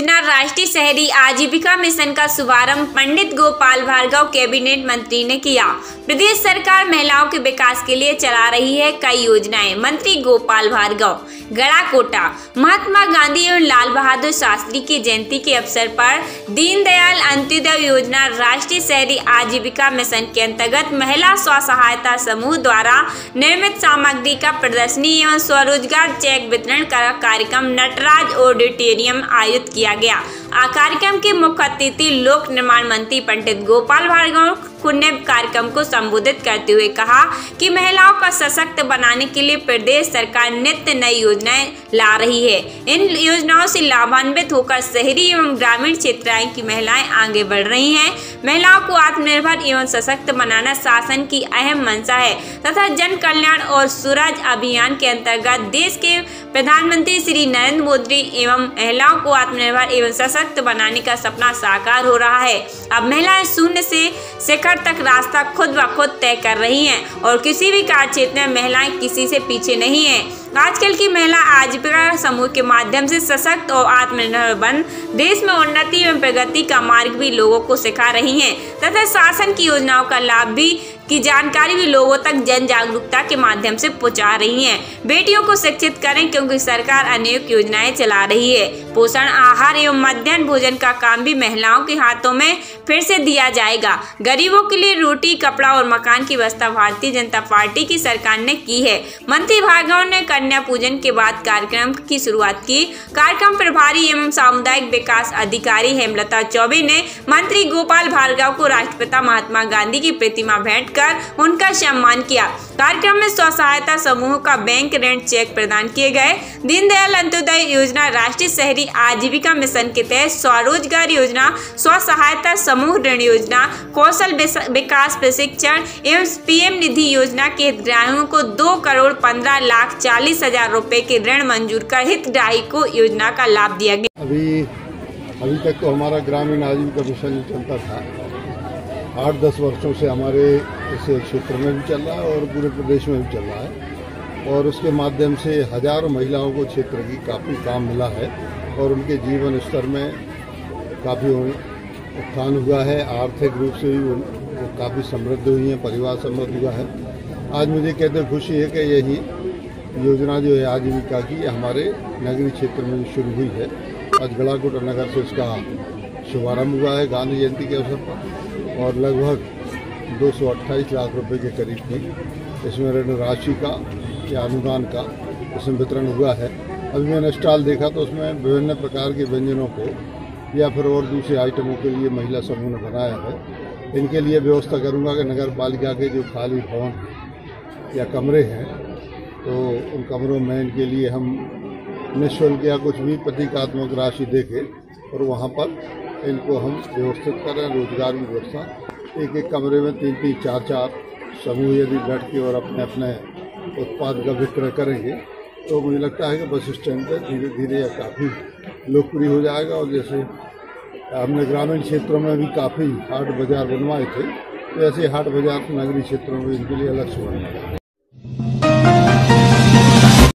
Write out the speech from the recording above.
योजना राष्ट्रीय शहरी आजीविका मिशन का शुभारंभ पंडित गोपाल भार्गव कैबिनेट मंत्री ने किया। प्रदेश सरकार महिलाओं के विकास के लिए चला रही है कई योजनाएं। मंत्री गोपाल भार्गव गड़ाकोटा महात्मा गांधी एवं लाल बहादुर शास्त्री की जयंती के अवसर पर दीनदयाल अंत्योदय योजना राष्ट्रीय शहरी आजीविका मिशन के अंतर्गत महिला स्व सहायता समूह द्वारा निर्मित सामग्री का प्रदर्शनी एवं स्वरोजगार चेक वितरण का कार्यक्रम नटराज ऑडिटोरियम आयोजित किया गया। कार्यक्रम के मुख्य अतिथि लोक निर्माण मंत्री पंडित गोपाल भार्गव ने कार्यक्रम को संबोधित करते हुए कहा कि महिलाओं का सशक्त बनाने के लिए प्रदेश सरकार नित्य नई योजनाएं ला रही है। इन योजनाओं से लाभान्वित होकर शहरी एवं ग्रामीण क्षेत्रों की महिलाएं आगे बढ़ रही हैं। महिलाओं को आत्मनिर्भर एवं सशक्त बनाना शासन की अहम मंशा है तथा जन कल्याण और सूरज अभियान के अंतर्गत देश के प्रधानमंत्री श्री नरेंद्र मोदी एवं महिलाओं को आत्मनिर्भर एवं सशक्त बनाने का सपना साकार हो रहा है। अब महिलाएं शून्य से शिखर तक रास्ता खुद ब खुद तय कर रही हैं और किसी भी कार्य क्षेत्र में महिलाएं किसी से पीछे नहीं हैं। आजकल की महिला आजीविका समूह के माध्यम से सशक्त और आत्मनिर्भर बन देश में उन्नति एवं प्रगति का मार्ग भी लोगों को सिखा रही हैं तथा शासन की योजनाओं का लाभ भी की जानकारी भी लोगों तक जन जागरूकता के माध्यम से पहुंचा रही हैं। बेटियों को शिक्षित करें क्योंकि सरकार अनेक योजनाएं चला रही है। पोषण आहार एवं मध्याह्न भोजन का काम भी महिलाओं के हाथों में फिर से दिया जाएगा। गरीबों के लिए रोटी कपड़ा और मकान की व्यवस्था भारतीय जनता पार्टी की सरकार ने की है। मंत्री भार्गव ने कन्या पूजन के बाद कार्यक्रम की शुरुआत की। कार्यक्रम प्रभारी एवं सामुदायिक विकास अधिकारी हेमलता चौबे ने मंत्री गोपाल भार्गव को राष्ट्रपिता महात्मा गांधी की प्रतिमा भेंट कर उनका सम्मान किया। कार्यक्रम में स्व सहायता समूह का बैंक ऋण चेक प्रदान किए गए। दीनदयाल अंत्योदय योजना राष्ट्रीय शहरी आजीविका मिशन के तहत स्वरोजगार योजना, स्व सहायता समूह ऋण योजना, कौशल विकास प्रशिक्षण एवं पीएम निधि योजना के हितग्राहियों को 2,15,40,000 रुपए के ऋण मंजूर कर हितग्राही को योजना का लाभ दिया गया। अभी तक तो हमारा ग्रामीण आजीविका मिशन चलता था। 8-10 वर्षों से हमारे इस क्षेत्र में भी चल रहा है और पूरे प्रदेश में भी चल रहा है और उसके माध्यम से हजारों महिलाओं को क्षेत्र की काफ़ी काम मिला है और उनके जीवन स्तर में काफ़ी उत्थान हुआ है। आर्थिक रूप से भी वो काफ़ी समृद्ध हुई हैं, परिवार समृद्ध हुआ है। आज मुझे कहते खुशी है कि यही योजना जो है आजीविका की हमारे नगरीय क्षेत्र में भी शुरू हुई है। आज गड़ाकोटा नगर से इसका शुभारंभ हुआ है गांधी जयंती के अवसर पर और लगभग 228 लाख रुपए के करीब की इसमें ऋण राशि का या अनुदान का इसमें वितरण हुआ है। अभी मैंने स्टॉल देखा तो उसमें विभिन्न प्रकार के व्यंजनों को या फिर और दूसरे आइटमों के लिए महिला समूह ने बनाया है। इनके लिए व्यवस्था करूंगा कि नगर पालिका के जो खाली भवन या कमरे हैं तो उन कमरों में इनके लिए हम निःशुल्क या कुछ भी प्रतीकात्मक राशि देके और वहाँ पर इनको हम व्यवस्थित करें। रोजगार की व्यवस्था एक कमरे में 3-3, 4-4 समूह यदि बैठ के और अपने अपने उत्पाद का विक्रय करेंगे तो मुझे लगता है कि बस स्टैंड पर धीरे धीरे यह काफ़ी लोकप्रिय हो जाएगा। और जैसे हमने ग्रामीण क्षेत्रों में भी काफ़ी हाट बाजार बनवाए थे तो ऐसे हाट बाजार नगरीय क्षेत्रों में इनके लिए अलग से बनवाए।